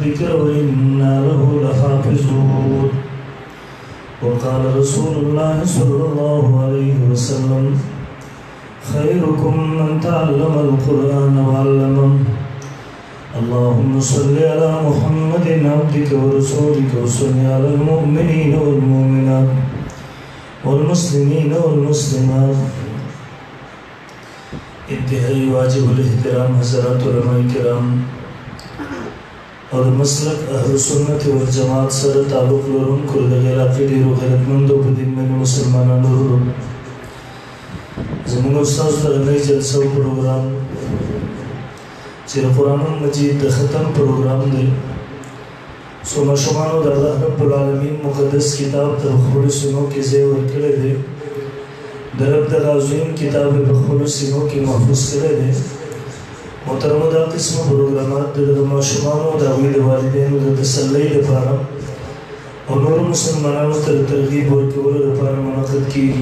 الذكر وإنا له لحافظون وقال رسول الله صلى الله عليه وسلم خيركم من تعلم القرآن وعلمه اللهم صل على محمد عبدك ورسولك وصل على المؤمنين والمؤمنات والمسلمين والمسلمات انتہائی واجب الاحترام حضرات علماء کرام اور مسلک اہل سنت والجماعت سر تعلق لرون کل غیر عقیدی رو غیرت مندو بدین میں مسلمانان رو زمان استاذ لغنی جلسہ و پروگرام چیر قرآن مجید ختم پروگرام دے سوما شمانو در اللہ رب العالمین مقدس کتاب در خبر سنوں کی زیور کرے دے درب در عظیم کتاب بخبر سنوں کی محفوظ کرے دے محترم دا قسم پروگرامات در معشومانو دا وید والدین دا تسلی دپارا اور نور مسلمانانو تر ترغیب ورکول دپارا منعقد کی گی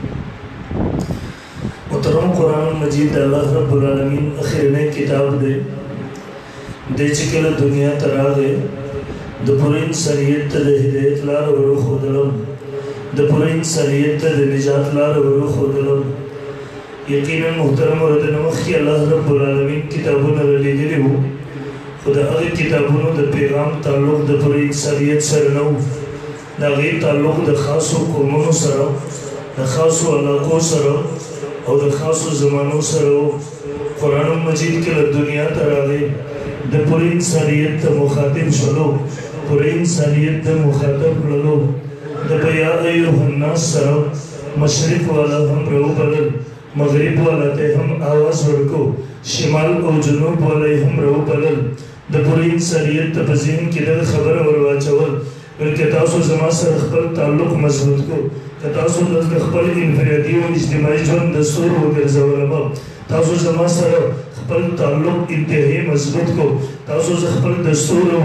محترم قرآن مجید اللہ رب العالمین اخیرنے کتاب دے چکل دنیا تراغے دا پورا انسانیت دا ہدایت لار ورو خودلم دا پورا انسانیت دا نجات لار ورو خودلم یقیناً محترم ورد نمخ کی اللہ رب العالمین کتابون رلی دلی ہو خدا اغی کتابونو دا پیغام تعلق دا پوری انسانیت سرنو دا غیر تعلق دا خاصو قومونو سرو دا خاصو علاقو سرو اور دا خاصو زمانو سرو قرآن مجید کے دنیا تراغی دا پوری انسانیت دا مخاطب شلو پوری انسانیت دا مخاطب للو دا بیا ایوہ الناس سرو مشرق والا ہم رو بدل مغرب والا تے ہم آواز ورکو شمال و جنوب والے ہم رو بلل دا پوری انسانیت تا بزین کی در خبر وروا چول بلکہ تاسو زمان سر اخبر تعلق مضبوط کو تاسو اخبر انفرادی و اجتماعی جون دستور و گرزولما تاسو زمان سر اخبر تعلق انتہائی مضبوط کو تاسو اخبر دستور و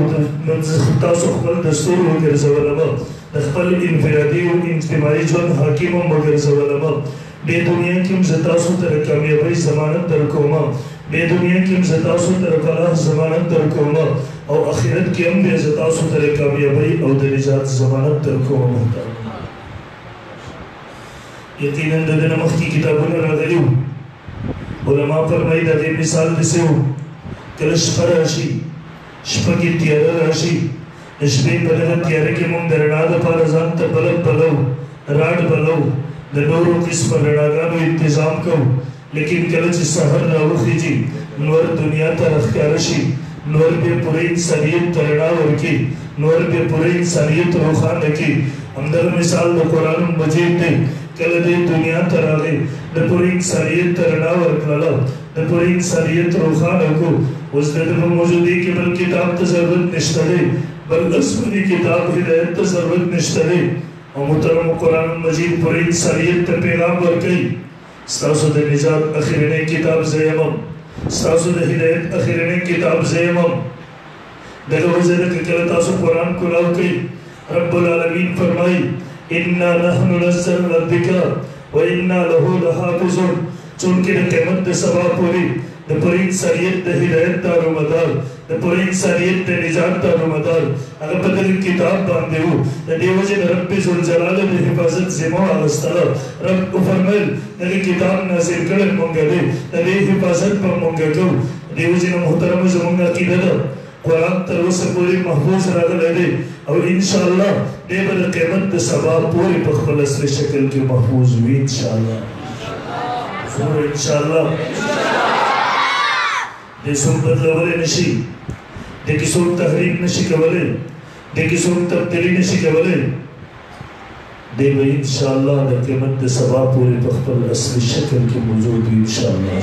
گرزولما اخبر انفرادی و اجتماعی جون حاکم و گرزولما بے دنیا کیم زتاسو تر کامیابی زمانت در کوما بے دنیا کیم زتاسو تر فلاح زمانت در کوما اور آخرت کیم بے زتاسو تر کامیابی اور درجات زمانت در کوما یقیناً دن مخ کی کتابوں نے راغلیو علماء فرمائی دا دے مثال دسے ہو کل شپر راشی شپا کی تیارہ راشی شپے بلغت تیارے کے من درناد پارزان تا بلد بلو راڈ بلو دا نور و قسم رڑاگانو انتظام کو لیکن کلچ سہر راوخی جی نور دنیا تا رخکارشی نور بے پوری انسانیت ترڑا ورکی نور بے پوری انسانیت روخان رکی اندر مثال دا قرآن مجید دے کل دے دنیا تراغے دا پوری انسانیت ترڑا ورکلالا دا پوری انسانیت روخان رکو اس دے دفع موجودی کے بل کتاب تضرورت نشترے بل اسمنی کتاب ہدایت تضرورت نشترے اور محترم قرآن مجید پوری انسانیت تا پیغام ورکی ستاسو دا نجات اخیرنے کتاب زیمم ستاسو دا ہدایت اخیرنے کتاب زیمم دلو وزیدہ کہ تاسو قرآن کلاو کی رب العالمین فرمائی اِنَّا نَحْنُ نَزَّلْنَا الذِّكْرَ وَإِنَّا لَهُ لَحَافِظُونَ چونکہ دا قیمت دا سبا پوری دا پوری انسانیت دا ہدایت دارو مدار دا پوری انسانیت دا نجات دارو مدار اگر بدل کتاب باندے ہو دا دیوجہ رب ذوالجلال دا حفاظت زمو آغستالا رب فرمیل دا کتاب نازل کرن مونگا دے دا حفاظت پر مونگا کرو دیوجہ محترم زمونگا کی دا قرآن تروس پوری محفوظ راگل ہے اور انشاءاللہ دے بر قیمت دا سبا پوری پخبل اصل شکل کی محفوظ ہوئی انشاءاللہ انشاءاللہ دے سوک بدلولے نشی دے کی سوک تحریک نشی کولے دے کی سوک تبدیلی نشی کولے دے بھئی انشاءاللہ دے قیمت دے سبا پوری پخبل اصل شکل کی موجود ہوئی انشاءاللہ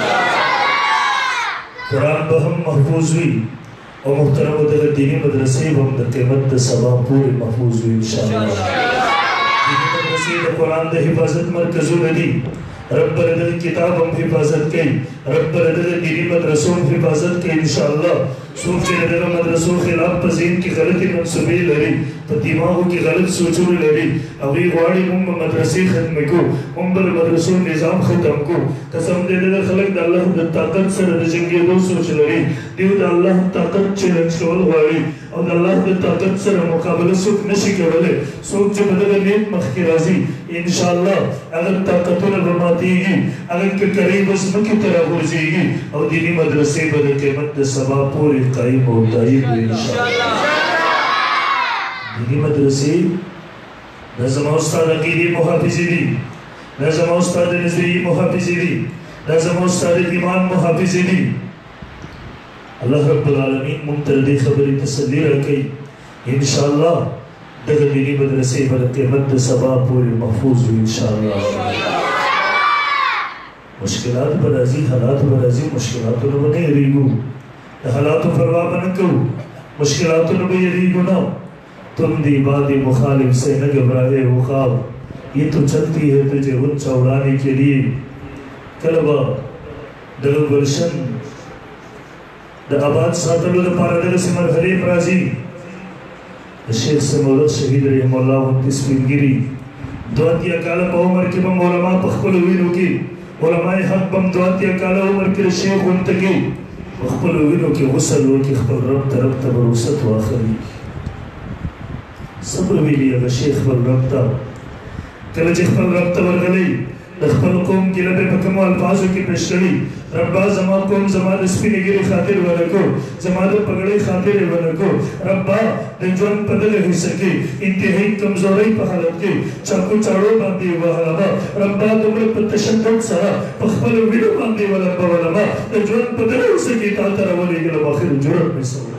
قرآن بہم محفوظ ہوئی اور محترم و دل دینی مدرسی ہم در قیمت در سبا پوری محفوظ ہوئی انشاءاللہ دینی مدرسی در قرآن در حفاظت مرکزو ندی رب بردل کتاب ہم حفاظت کی رب ردد دینی مدرسوں حفاظت کے انشاءاللہ صوف کے ردد مدرسوں خلاف پذین کی غلطی منصوبی لڑی دماغوں کی غلط سوچوں لڑی اوی غواڑی مدرسی ختم کو بر مدرسوں نظام ختم کو قسم دے دے خلق دا اللہ دا طاقت سر جنگی دو سوچ لڑی دیو دا اللہ طاقت چلنج کول غواڑی اور اللہ دا طاقت سر مقابل سوک نشی کولے سوک جو بدل نیت مخ کی رازی انشاءاللہ اگر طاقتوں بماتی گی اگر قریب اسم کی طرح ہو جائے گی اور دینی مدرسے بدل قیمت سبا پوری قائم ہوتا ہی انشاءاللہ دینی مدرسے نظم استاد عقیدی محافظی دی نظم استاد نظری محافظی دی نظم استاد ایمان محافظی دی اللہ رب العالمین ممتردی خبری تسلی رکھئی انشاءاللہ دغه دینی مدرسې پر قیمت د سبا پورې محفوظ وي انشاءالله مشکلات پر راځي حالات پر راځي مشکلاتو نه نه یریږو د حالاتو پروا نه کوو مشکلاتو نه یریږو نه تم دی باد مخالف سے نہ گھبرائے وہ خواب یہ تو چلتی ہے تجھے اونچا اڑانے کے لیے کلبا دغه گلشن د آباد ساتلو لپاره دغه مرحلې پر راځي شیخ سے مولد شہید رحم اللہ انتیس فنگیری دواتیا کالا پا عمر کی بم علماء پخپل وینو کی علماء حق بم دواتیا کالا عمر کی شیخ انتکی پخپل وینو کی غسل ہو کی خپل رب تربت بروست و آخری صبر ویلی اگا شیخ بل ربتا کلچ خپل ربتا ورغلی دخپل قوم کی لبے پکم و الفاظوں کی پیشکڑی ربا زمان قوم زمان اسپی نگیری خاطر ونکو زمان پگڑی خاطر ونکو ربا دنجوان پدل ہی سکی انتہائی کمزوری پہ حالت کی چاکو چاڑو باندی وحلما ربا دمر پر تشدد سرا پخبل ویڈو باندی ولبا ولما دنجوان پدل ہی سکی تاتر ولی گلب آخر جرد میں سولا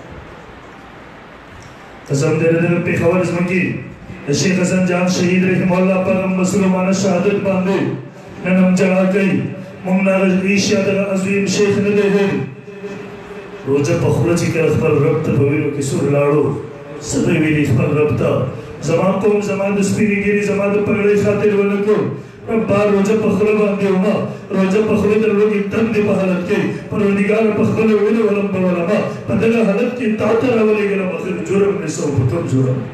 قسم دے رہے پہ خبر ازمنگی شیخ حسن جان شہید رحمہ اللہ پر ہم مسلمان شہادت باندے ننم جڑا گئی ممنا رجیشیا در عظیم شیخ ندے ہے روجہ پخورچی کے اخبر ربط بویرو کی سور لاڑو صدر ویلی اخبر ربطا زمان قوم زمان دسپینی گیری زمان پگڑے خاطر ونکو ربا روجہ پخور باندے ہوما روجہ پخور در لوگی تن دی پہلت کے پرونگار پخور ویلو ولم بولما پدل حالت کی تاتر اولی گلم اخر جرم نسو حکم جرم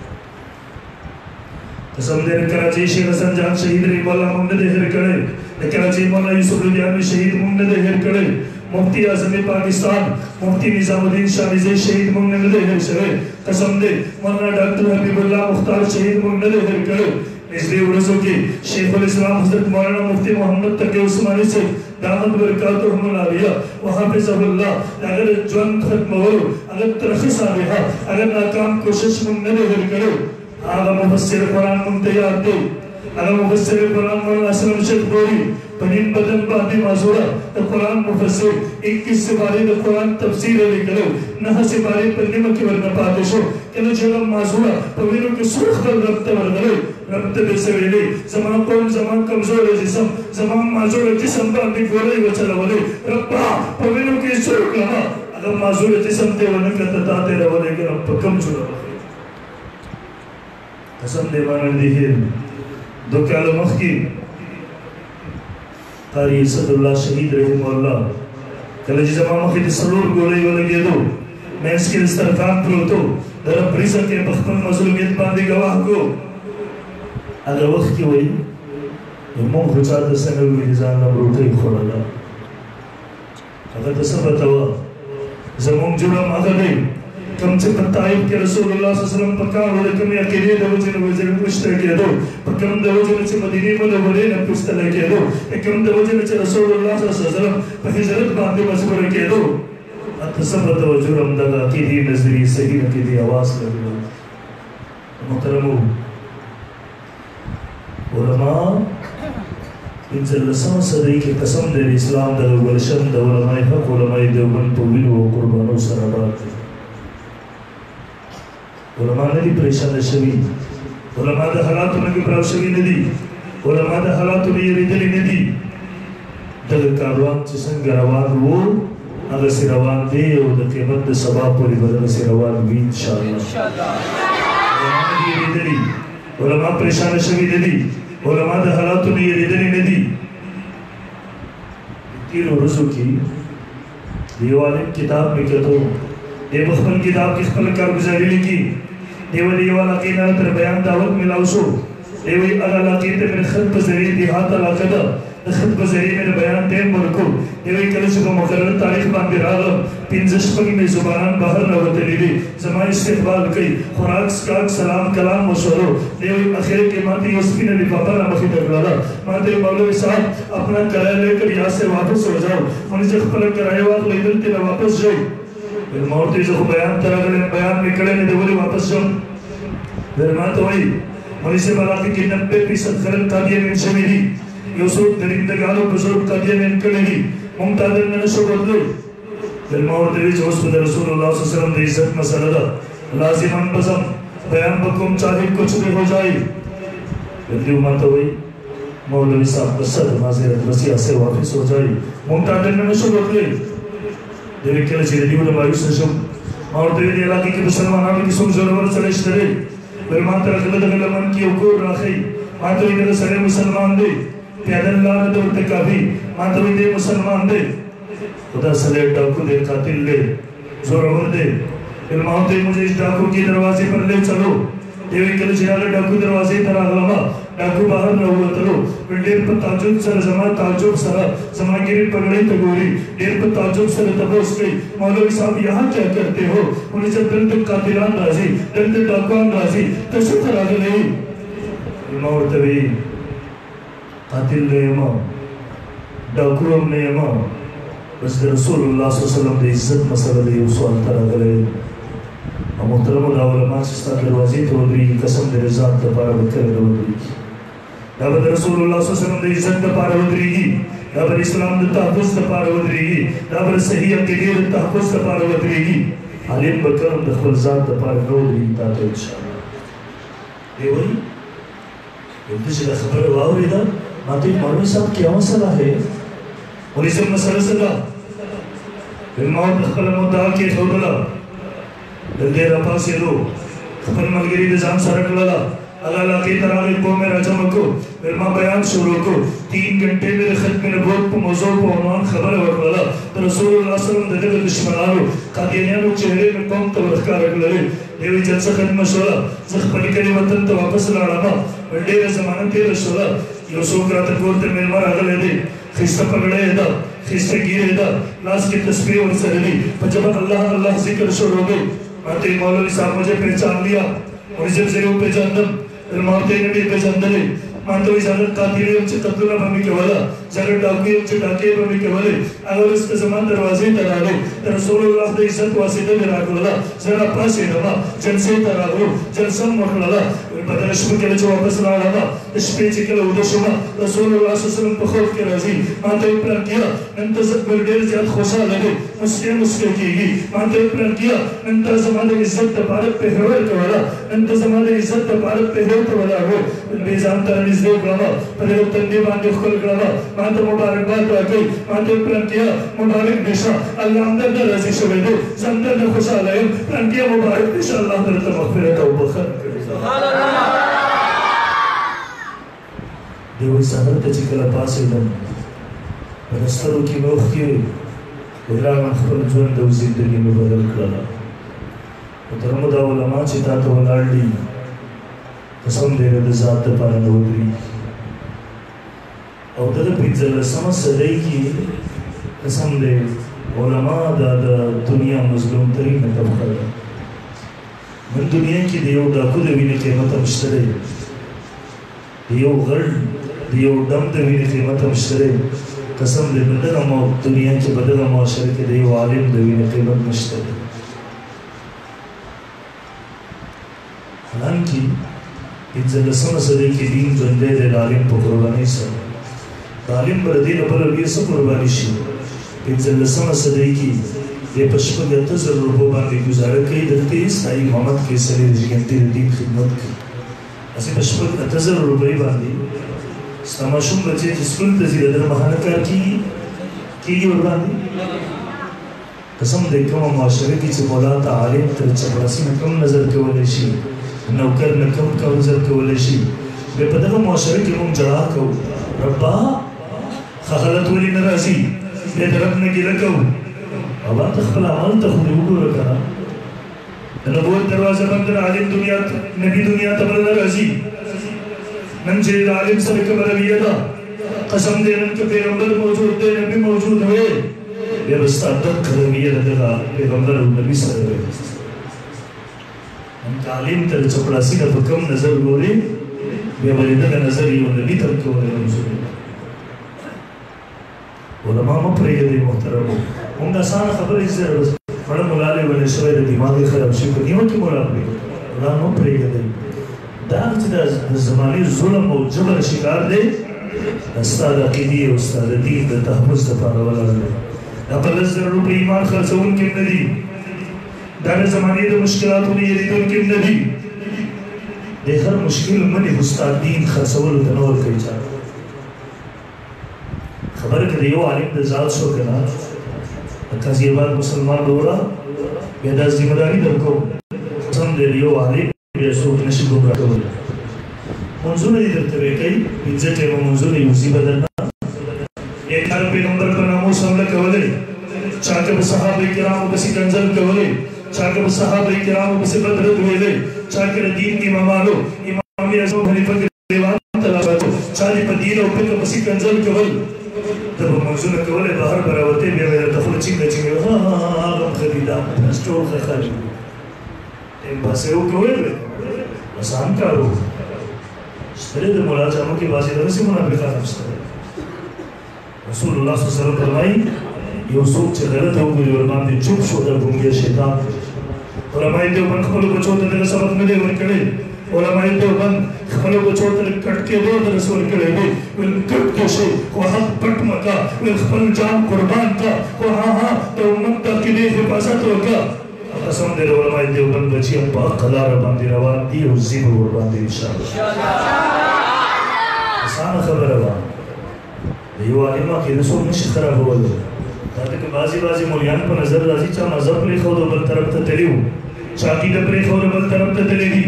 قسم دے کراچی شیخ حسن جان شہید رحمہ اللہ ممد دہر کڑے کراچی مولا یوسف لدیانی شہید ممد دہر کڑے مفتی اعظم پاکستان مفتی نظام الدین شاہ نزی شہید ممد دہر شوے قسم دے مولانا ڈاکٹر حبیب اللہ مختار شہید ممد دہر کڑے نزلی عرصوں کی شیخ الاسلام حضرت مولانا مفتی محمد تقی عثمانی سے دامت برکاتہم العالیہ وہاں پہ صلی اللہ اگر جوان ختم ہو اگر ترخص آرہا اگر ناکام کوشش ممد دہر کرو آغا مفسر قرآن منتیات دے آغا مفسر قرآن مولانا اسلام شیخ بوری پنین بدن باندی معذورہ دا قرآن مفسر 21 سے باری دا قرآن تفسیر علی کرو نہ سے باری پر نمکی ورنہ پاتشو کلو جگہ معذورہ پوینوں کی سرخ پر ربط ورگلے ربط بے سویلے زمان قوم زمان کمزور جسم زمان معذور جسم باندی گولے وچلا ولے ربا پوینوں کی سرخ لما اگر معذور جسم دے ونکا تتاتے رولے کہ رب کم چھوڑا قسم دے مانن دیہیر دو کالو مخی قاری صد اللہ شہید رحمہ اللہ کل جی زمان مخی تسلور گولئی ولگے دو میں اس کے استرفان پروتو در اپریسا کے بخمن مظلومیت باندی گواہ کو اگر وقت کی وئی امون خچات سنوی نزان نمروٹی خورلا اگر تصبت ہوا زمان جرم اگر دے کم سے پتائب کے رسول اللہ صلی اللہ علیہ وسلم پکار ہوئے کمی اکیلے دو جن وزر پشتہ کیا دو پکم دو جن سے مدینی مدورے نہ پشتہ لے کیا دو پکم دو جن سے رسول اللہ صلی اللہ علیہ وسلم پہجرت باندے مذکر کیا دو تصبت و جرم دگا کی دی نظری صحیح کی دی آواز کر دو محترمو علماء ان سے لسان صدی کے قسم دے اسلام دے ولشن دے علماء حق علماء دیوبند پویل و قربانو سرابات علماء نے بھی پریشان شوی علماء دا حالاتو نے بھی پراو شوی ندی علماء دا حالاتو نے یہ ریدلی ندی دل کاروان چسنگ روان وہ اگر سے روان دے اور دا قیمت دا سبا پوری بدل سے روان بھی انشاءاللہ علماء نے یہ ریدلی علماء پریشان شوی ندی علماء دا حالاتو نے یہ ریدلی ندی تیرو رسو کی دیوالیم کتاب میں کہتو دیو اخبر کتاب کی اخبر کارگزاری لکی دیو علاقین تر بیان دعوت ملاو شو دیو علاقین تر من خط بزری دیہات علاقہ دا خط بزری میں بیان تیم برکو دیو کلش کو مقرر تاریخ باندی راغم پینزش پکی میں زبانان باہر روتے لیلی زمان استقبال کئی خوراک سکاک سلام کلام مشورو دیو اخیر کے ماتی یوسفی نبی پاپا نمخی دکلالا ماتی مولوی صاحب اپنا کرائے لے کر یہاں سے واپس ہو جاؤ منی سے خپل کرائے وقت لیدل تینا واپس جائی پھر مورتی جو بیان تراغلے بیان نکلے نے دیولی واپس جاؤ پھر مات ہوئی منی سے ملاقی کی 90% خلق قادیہ من شمیدی یوسف درندگانو بزرگ قادیہ من کلگی ممتادر ننشو بدلو پھر مورتی بھی جو حسد رسول اللہ صلی اللہ علیہ وسلم دی عزت مسئلہ دا لازمان بزم بیان بکم چاہی کچھ بھی ہو جائی پھر دیو مات ہوئی مولوی صاحب بسد معذرت وسیع سے واپس ہو جائی ممتادر ننشو بدلو دیوی کل چیرے دیو نبایو سشم مورتی بھی علاقی کی مسلمانان کی سن جنور سلیش درے پھر مانتا رکھلت غلمان کی اکور راخی مانتا بھی در سرے مسلمان دے پیادر اللہ نے دورتے کافی مانتا بھی دے مسلمان دے خدا سلے ڈاکو دے قاتل لے زور عمر دے علماؤں دے مجھے اس ڈاکو کی دروازے پر لے چلو دیوی کل چیرے ڈاکو دروازے پر آگلما ڈاکو باہر نہ ہوا تلو پھر دیر پر تعجب سر زمان تعجب سر زمان گیرن پگڑے تگوری دیر پر تعجب سر تبوس گئی مولوی صاحب یہاں کیا کرتے ہو انہیں جب دل تک قاتلان رازی دل تک ڈاکوان رازی تشکر آگے نہیں علماء تبی قاتل نے امام ڈاکو ہم نے امام بس رسول اللہ صلی اللہ علیہ وسلم دے عزت مسئلہ دے سوال ترہ گلے محترم اللہ علماء سستا دروازی تو ادری قسم دے رضان تپارا بکر ادری دابد رسول اللہ صلی اللہ علیہ وسلم دے عزت تپارا ادری دابد اسلام دے تحفظ تپارا ادری دابد صحیح اقدیر تحفظ تپارا ادری علیم بکرم دخل ذات تپارا ادری تاتا انشاءاللہ یہ وہی انتو چلا خبر واوری دا ماتی مولوی صاحب کیا مسئلہ ہے اور اسے مسئلہ صدا پھر موت دخل مدعا کے خودلا دلدے رپا سے دو خپن ملگری دزام سرک لگا اللہ لاکی تراغی کو میں رجم کو پھر ماں بیان شروع کو 3 گھنٹے میرے ختم نبوت کو موضوع کو عنوان خبر وقلا تو رسول اللہ صلی اللہ علیہ وسلم دلدے دشمنانو قادیانیانو چہرے میں قوم تو ورکا رکھ لگے دیوی جلسہ ختم شولا زخ پلی کری وطن تو واپس لڑاما وڈیر زمانہ تیر شولا یوسو کرات کورتے ملمار اگلے دے خستہ پگڑے دا خستہ گیرے دا لاس کی تسبیح اور سرلی پجبہ اللہ ذکر شروع گئی مانتے مولوی صاحب مجھے پہچان لیا اور جب ضرور پہچان دم علماؤتے نبی پہچان دلے مانتے ہوئی زیادت قاتلی ہم سے قتلہ بھمی کے والا زیادت ڈاکی ہم سے ڈاکی بھمی کے والے اگر اس کے زمان دروازے ترالو رسول اللہ دے عزت واسطہ میں راک للا زیادت پاسی نما جنسے ترالو جنسم مخللا بدل اشبه كلا جواب بس لا لا اشبه كلا ودشما رسول الله صلى الله عليه وسلم بخوف كرازي ما انت يبلغ كيا انت بردير زياد خوشا لگے مسلم کیگی ما انت يبلغ كيا انت زمانه عزت بارت پہ ہوئے تو والا انت زمانه عزت بارت پہ ہوئے تو والا ہو بیزام ترنیز دے گلاما پدر تندی باندے خل گلاما ما انت مبارک بات واقعی ما انت يبلغ كيا مبارک نشا اللہ اندر در رضی شوئے دے زمدر در خوشا لائم پلان كيا مبارک نشا اللہ در مغفرت و بخر سبحان اللہ دیوی سانت چکل پاسی دم رسترو کی موخ کی ایران اخبر جون دو زندگی میں بدل کرنا درمدہ علماء چیتا تو ولارڈی قسم دے رد ذات پارا نودری اور در پیزل سمت صدائی کی قسم دے علماء دا دنیا مظلوم ترین طبقہ من دنیا کی دیو ڈاکو دوینے قیمت مشترے دیو غرد دیو ڈم دوینے قیمت مشترے قسم دے بدل دنیا کی بدل معاشرے کے دیو عالم دوینے قیمت مشترے حالانکہ انزل سم صدی کی دین جندے دے عالم پا قربانی سا عالم بردین پر علیہ سا قربانی شی انزل سم صدی کی یہ پشپگ اتزر ربو باندی گزارہ کئی دلتے سائی محمد کے سلی جگنتی دین خدمت کی اسی پشپگ اتزر ربوی باندی ستماشون بچے جسکل تزیر ادر مہانکار کی اور باندی قسم دے کم معاشرے کی چھ مولا تا عالم تر چپراسی میں کم نظر کے والے شی نوکر میں کم نظر کے والے شی بے پدغ معاشرے کی مم جڑا کو ربا خخلت ولی نرازی به طرف نه ګیله کوو او ته خپل عمل ته خو دې وګوره که نه د نبوت دروازه بند د عالم دنیا نبي دنیا ته بل نه راځي نن چې د عالم سره کومه رویه ده قسم دې نن که پیغمبر موجود دی نبي موجود وی بیا به ستا دقه رویه د دغه پیغمبر او نبي سره وی نن که عالم ته د چپړاسي نه په کوم نظر ګورې بیا به د دغه نظر یو نبي ته ورکولی منظور علما مه پرېږدئ محترمو موږ اسانه خبرې سره مړه ملالی ویلی شوی د دماغ یې خراب شوي په نیمه کې ملا پرېږدئ دا مه پرېږدئ دا چې د زمانې ظلم او جبر شکار دی ستا د عقیدې او ستا د دین د تحفظ دپاره ولاړ دی دا په 10,000 روپۍ ایمان خرڅونکي هم نه دي دا د زمانې د مشکلاتو نه یېرېدونکي هم نه دي د هر مشکل منې خو ستا دین خرڅولو ته نه ورکوي چاته خبره که د یو عالم د ذات شو که نه قاضي آباد مسلمان ورا بیا دا ذمہداري درکوم قسم دی د یو عالم بیا څوک نشي ګمراه کولی منظور یې درته به کوي پنځه ټیمه منظور یې وزي به درنه یک کال پیغمبر په ناموس حمله کولی چا که به صحابه کرامو پسې کنځل کولی چا که به صحابه کرامو پسې بد رد ویلی چا که د دین امامانو امام اعظم حنیفه ګریوان ته راغلو چا دې په دین او فقه پسې کنځل کول ته به منځونه کولی بهر به راوتې بیا به یې درته خوله چینګه چینګه هغه ښه دي دا ټول ښه خلک دي ټایم پاسې وکوئ آسان کار و شته د ملا جامو کې بعضې دغسې منافقان هم شته رسول الله صلی الله علیه وسلم فرمایي یو څوک چې غلطه وکړي ورباندې چوپ شو دا ګونګی شیطان علماء دیوبند خپلو بچو ته دغه سبق نه دی ورکړی علماء دیوبند خپلو بچو ته کټ کېدو درس ورکړی دی ویل کټ کې شئ خو حق پټ مه کا ویل خپل جان قربان کا خو د امت د عقیدې حفاظت وکړه قسم دی د علماء دیوبند بچي هم په حقه لاره باندې روان دي او ځي به ورباندې انشاءالله اسانه خبره وه د یو عالم عقیده څوک نشي خرابولی دا ته که بعضې مولیان په نظر راځي چا مذهب پرېښود او بل طرف ته تللي وو چا عقیده پرېښود بل طرف ته تللی دي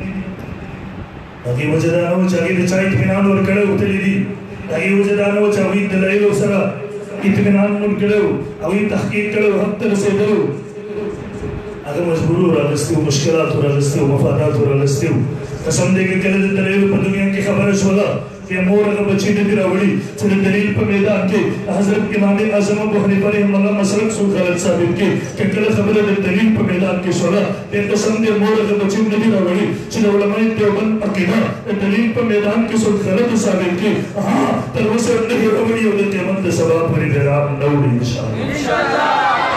هغې وجه دا نه وه چې هغې د چا اطمینان ورکړی و تللی دي هغې وجه دا نه وه چې هغوی دلایلو سره اطمینان ورکړی و هغوی تحقیق کړی و حق ته رسېدلی و هغه مجبورو راغستې و مشکلاتو راغستې و مفاداتو راغستې و قسم دی که کله د دلایلو په دنیا کې خبره شوله بیا مور هغه بچی نه دي راوړي چې د دلیل په میدان کې حضرت امام اعظم ابو حنیفه رحمه الله مسلک څوک غلط ثابت کړي که کله خبره د دلیل په میدان کې شوله بیا قسم دی مور هغه بچی نه دي راوړي چې د علماء دیوبند عقیده د دلیل په میدان کې څوک غلط ثابت کړي تر اوسه هم نه دي راوړي او د قیامت د سبا پورې به رام نه وړي انشاءالله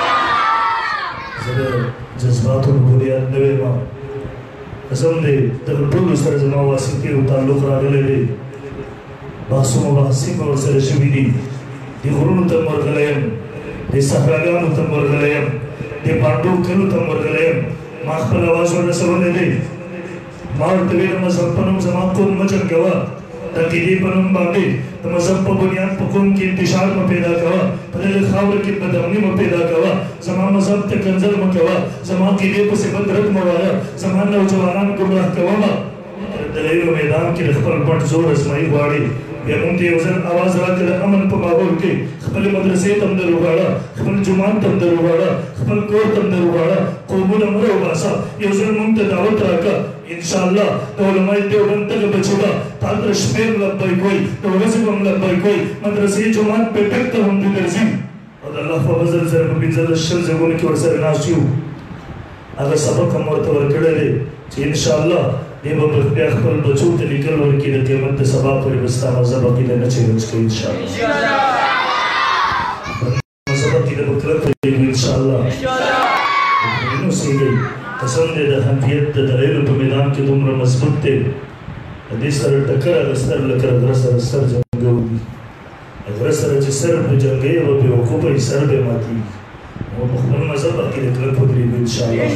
زه د جذباتو نه بنیاد نه ویم قسم دی دغه ټولو سره زما واسطې او تعلق راغلی دی بحثو مباحثې به ورسره شوي دي د غرونو ته م ورغلی یم د صحراګانو ته م ورغلی یم د پانډو کلو ته م ورغلی یم ما خپل اواز ورسولی دی ما ورته ویل مذهب په نوم زما قوم مه جنګوه د عقیدې په نوم باندې د مذهب په بنیاد په قوم کې انتشار مه پیدا کوه په دغه خاوره کې بدامني مه پیدا کوه زما مذهب ته کنځل مه کوه زما عقیدې پسې بد رد مه وایه زما نوجوانان ګمراه کوه مه دلایلو میدان کې د خپل پټ زور ازمایي غواړي بیا موږ ته یو ځل اواز راکړه د امن په ماحول کې خپلې مدرسې ته هم در وغواړه خپل جومات ته هم در وغواړه خپل کور ته هم در وغواړه قومونه مه راوباسه یو ځل موږ ته دعوت راکړه انشاءالله د علماء دیوبند دغه بچي به تا ته شمېر لبیک وایي د ورځې به هم لبیک وایي مدرسې جومات پیټک ته هم دوی درځي او د الله په فضل سره په 15 شل ځایونو کې ورسره ناست یو هغه سبق هم ورته ورکړی دی چې انشاءالله دی به بیا خپل بچو ته لیکل ورکړي د قیامت د سبا پورې به ستا مذهب عقیده نه چینج کوي انشاءالله مذهب عقیده به کلک ولیږي انشاءالله نو اوسېږئ قسم دی د حنفیت د دلایلو په میدان کې دومره مضبوط دی د دې سره ټکر اخیستل لکه غره سره سر جنګول دي غره سره چې سر به جنګوي به بېوقوفه یې سر به ماتېږي نو په خپل مذهب عقیده کلک ودرېږو انشاءالله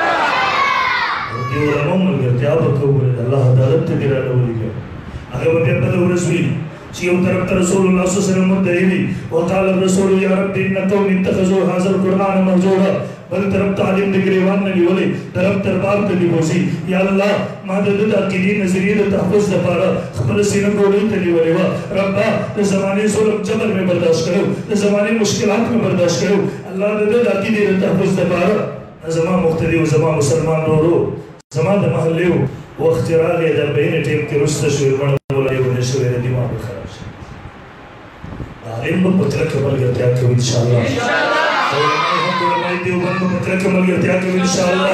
د علماو ملګرتیا به کوو د الله عدالت ته دې راډولېږي هغه به بیا بله ورځ وي چې یو طرف ته رسول الله صلی الله علیه وسلم مدعي وي وقال الرسول یا رب ان قوم اتخذوا هذا القرآن مهجورا बल तरफ तालीम दिगरेवान ने बोले तरफ दरबार पे लिबोसी या अल्लाह मदद अकीदी नजरिए तहफ्फुज दफारा खबर सीना गोली तली वलेवा रब्बा तो ज़माने जुल्म जबर में बर्दाश्त करो तो ज़माने मुश्किलात में बर्दाश्त करो अल्लाह मदद अकीदी तहफ्फुज दफारा ज़मा मुख्तदी व ज़मा मुसलमान रो ज़मा द महल्ले वक्त चराग दर बेन टीम के रुस्त शुर बड़ बोला ये बने शुर दिमाग खराब आलिम को पत्र कमल करते हैं कि इंशाअल्लाह देवबंद पत्र कमल करते हैं कि इंशाअल्लाह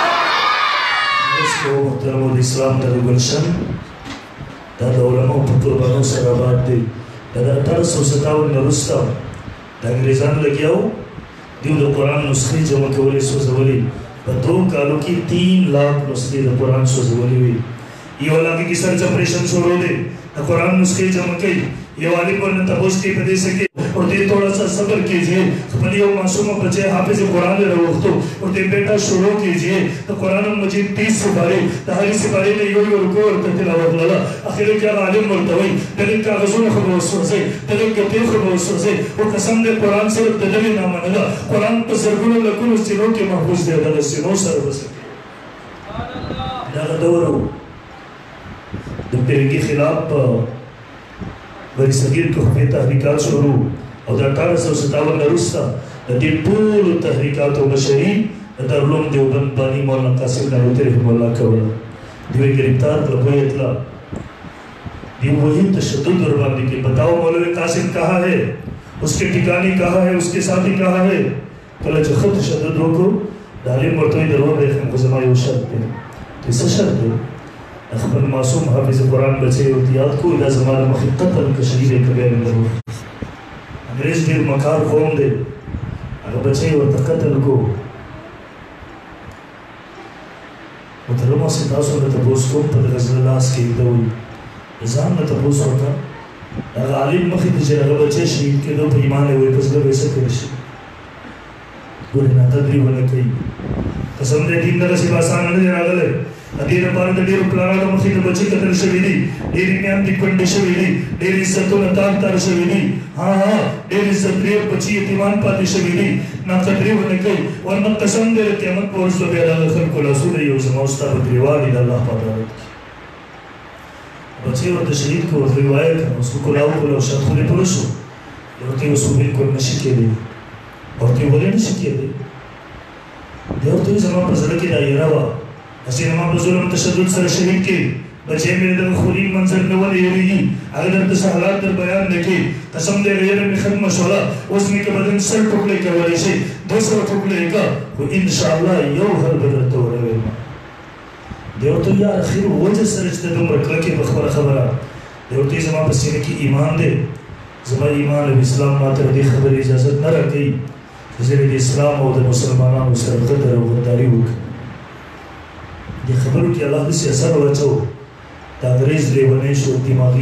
इसको मुहतरम इस्लाम दर गुलशन दादा उलमा पुत्र बनो सराबाद दे दादा 1857 में रुस्तम अंग्रेजान लगियाओ दिल कुरान नुस्खे जमा के वाले सोजवली दो कालों की 3 लाख नुस्खे कुरान सोजवली हुई ये वाला की सर्च ऑपरेशन शुरू दे कुरान नुस्खे जमा के ये वाली पर न तबूस की पदे सके और दे थोड़ा सा सब्र कीजिए बलियो मासूम बच्चे हाफिज कुरान ले रहो तो और दे बेटा शुरू कीजिए तो कुरान मजीद 30 सिपारे तहारी सिपारे ने यो रुको और तिलावत लगा आखिर क्या आलिम मुर्तवी दिल का गजून खबरों से दिल के दिल खबरों से और कसम दे कुरान से ददली ना मानेगा कुरान तो सरगुन लकुन सिरों के महफूज दे दादा सिरों सर बस दादा दोरो दुपहर के खिलाफ बड़ी सगीर को हमें तहरीकात शुरू और 1857 में रुस्ता नदी पूल तहरीकात व बशरी दरुलम देवबंद बानी मौलाना कासिम नारोते रहमतुल्लाह कबल दिवे गिरफ्तार लबोए इतला दिव वही तशद्दुद और बांधी के बताओ मौलवी कासिम कहाँ है उसके ठिकाने कहाँ है उसके साथी कहाँ है कल जखत तशद्दुद रोको दालिम मर्तवी दरवा बेखम खुजमा योशद पे तो इस शर्त है अखबर मासूम हाफिज कुरान बचे उतियात को इला ज़माना मखिक़त कशरीर कबीर में अंग्रेज भी मकार कौम दे अगर बचे और तकतल को मुतरमा से तासो ने तबूस को पद गज़लास की दौई निज़ाम ने तबूस होता अगर आलिम मखिद जे अगर बचे शहीद के दो ईमान है वो फजल वैसे करश बुरे ना तदरीब ने कही कसम दे दिन दर से आसान नहीं रागले अधीर पार दडीर प्लाना तो मखिद बचे कतल शवीदी डेरी न्याम दिक्कत शवीदी डेरी सत्तो नताब तार शवीदी हाँ हाँ डेरी सत्रिय बची यतीमान पाती शवीदी ना कतरी बने कई और न कसम दे क़यामत पर सो बेला लखन को लसूल यो समौस्ता बद्रिवाद इला अल्लाह पादा बचे और तशहीद को रिवायत है उसको कुलाऊ को लौशत खुले पुरुषो और ते उसको बिल्कुल नशी के दे और ते बोले नशी के दे देव तो इस जमाने पर ज़रा की दायरा वा ऐसे हमारे बुजुर्ग तशद्दुद सर शहीद के बचे मेरे दम खुली मंजर में वाले ये रही अगर तो हालात दर बयान देखे कसम दे गैर में खत्म मशवरा उसमें के बदन सर टुकड़े के वाले से दूसरा टुकड़े का वो इंशाअल्लाह यो हर बदल तो रहे देव तो यार आखिर वो जो सरजते तुम रखला के बखबर खबरा देव तो जमा पसीने की ईमान दे जमा ईमान इस्लाम मात्र दे खबर इजाजत न रखी जैसे इस्लाम और मुसलमानों मुसलमान दर वदारी हो ये खबर की अल्लाह से असर बचो तांग्रेज लेवने शो दिमागी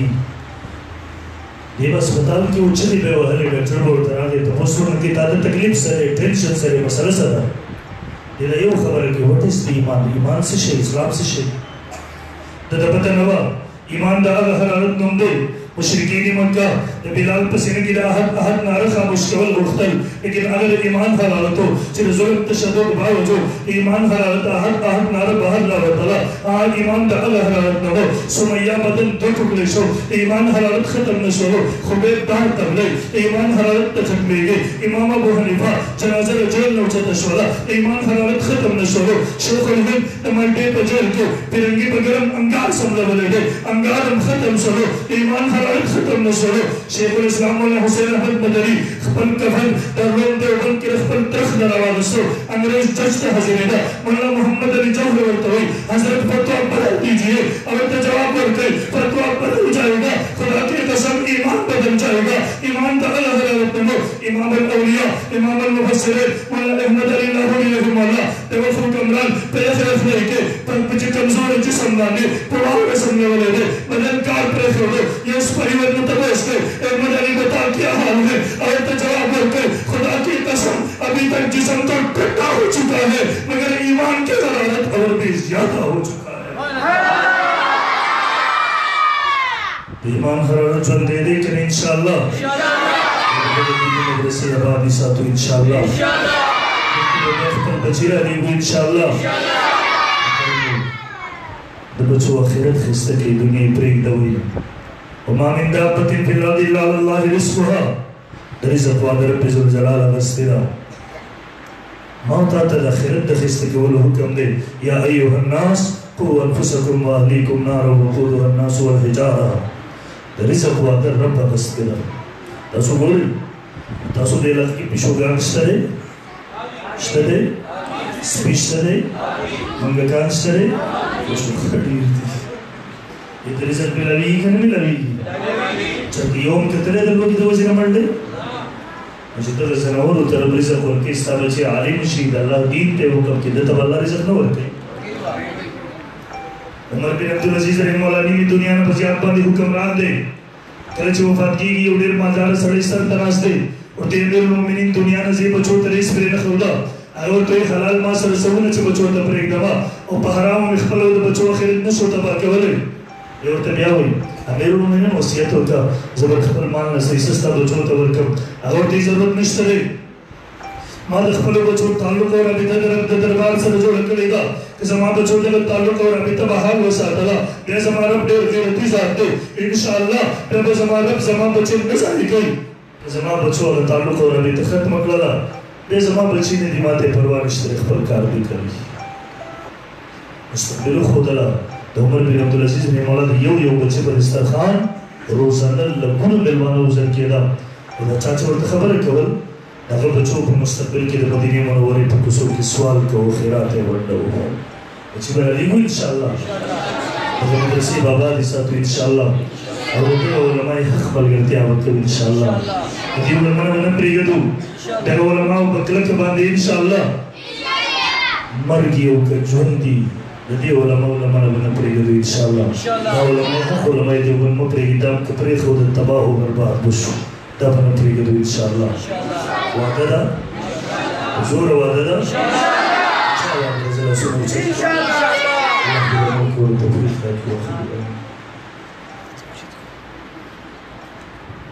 ये बस अस्पताल की उच्चली पे वाले डॉक्टर बोलते हैं कि तो मुस्लिम की ताकत तकलीफ से टेंशन से मसला सदा ये यो खबर है कि व्हाट इज द ईमान से शे इस्लाम से शे तो पता नवा ईमान दा हरारत नंदे मुशरिकीन मक्का तो बिलाल पसीने की राहत आहत नारखा मुश्किल मुख्तल लेकिन अगर ईमान हरारत हो सिर्फ जुल्म तशद्दुद बावजो ईमान हरारत आहत नार बाहर ला वतला आज ईमान दा हरारत न हो सुमैया बदन दो टुकड़े शो ईमान हरारत खत्म न शो खुबैब दार तबले ईमान हरारत तखमेगे इमाम अबू हनीफा जनाजा जेल न उठा तशवरा ईमान हरारत खत्म न शो शेख अहमद टमाटे पे जेल को फिरंगी बगरम अंगार समला बले अंगार खत्म शो ईमान खत्म न सो शेखुल इस्लाम मौलाना हुसैन अहमद मदनी खपन कफन दरवेन देवबंद के खपन तरख दरवा दसो अंग्रेज जज का हजीरेदा मौलाना मोहम्मद अली जौहर वर्तवी हजरत फतवा बदल दीजिए अगर तो जवाब करते फतवा बदल जाएगा खुदा की कसम ईमान बदल जाएगा ईमान का अल्लाह रहमत इमाम अल औलिया इमाम अल मुफस्सिर मौलाना अहमद अली लाहौरी रहमतुल्लाह तवफु कमरान पे खरफ लेके पर कुछ कमजोर जिस्म वाले प्रभाव में समझने वाले थे बदन कार पर छोड़ो ये परिवर मुतबस्ते अहमद अली बता क्या हाल है और तो जवाब करके खुदा की कसम अभी तक जिस्म तो ठंडा हो चुका है मगर ईमान की हरारत और भी ज्यादा हो चुका है ईमान हरारत जो दे दे कि इंशाअल्लाह मदरसे आबादी साथ इंशाअल्लाह دنیا خپل بچی را لیږو انشاءالله د بچو آخرت ښایسته کړي دنیا یې پرېږدوئ وما من دابة في الأرض إلا على الله رزقها د رزق واده رب ذوالجلال اغستې ده ما او تا ته د آخرت د ښایسته کولو حکم دی یا ایها الناس قوا انفسکم واهلیکم نارا وقودها الناس والحجاره د رزق واده رب اغستې ده تاسو ګورئ تاسو دې علاقې کې پیشوګان شته دی شته دی سپي شته دی منګکان شته دی ډېر دي د رزق ملاویږي که نه ملاویږي چېرته یو هم کتلی د لوږې د وجې نه مړ دی نو چې دغه ځناورو ته رب رزق ورکوي ستا بچی عالم شي د الله دین ته یې حکم کړي ده ته به الله رزق نه ورکوي عمر بن عبدالعزیز رحمه الله نیمې دنیا نه په زیات باندې حکمران دی کله چې وفات کېږي یو ډېر مالداره سړی سر ته ناست دی ورته یې امیر المؤمنین دنیا نه ځې بچو ته رئیس پرې نه ښوده هغه ورته وایي حلال ما سره څونه چې بچو ته پرېږدمه او په حرامو مې خپله د بچو آخرت نه شو تباه کولی دی ورته بیا وایي امیر المؤمنین وصیت وکړه زه به خپل مال نه څه ستا بچو ته ورکړم هغه ورته ضرورت نشته دی ما د خپلو بچو تعلق او رابطه د رب د دربار سره جوړه کړې ده که زما بچو دغه تعلق او رابطه به حال وساتله بیا زما رب ډېر غیرتي ذات دی انشاءالله بیا به زما رب زما بچي نه ضایع کوي که زما بچو هغه تعلق او رابطه ختمه کړله بیا زما بچي نه دي ما ته یې پروا نشته دی خپل کار دوی کوي مستقبل وښودله د عمر بن عبدالعزیز رحمه الله د یو بچي په دسترخوان روزانه لکونو میلمانه وزل کېده او دا چا چې ورته خبرې کول هغه بچو په مستقبل کې د مدینې منورې په کوڅو کې سوال کوو خیرات یې ورډوو بچي به رالیږو انشاءالله دغه مدرسې بابا دې ساتو انشاءالله او دغه علما یې حق ملګرتیا وکړو انشاءالله د دې علما به نه پرېږدو دغه علماو په کلکه باندې انشاءالله مرګ یو که ژوند دي د دې علماو لمنه به نه پرېږدو انشاءالله دا علما حق علما یې دیوبند مه پرېږدي دا که پرېښودل تباه و برباد به شو دا به نه پرېږدو انشاءالله وعده ده زوره وعده ده چا وعده ده زه لاسونه اوچت کړم الله دې زموږ کور ته توفیق راکړي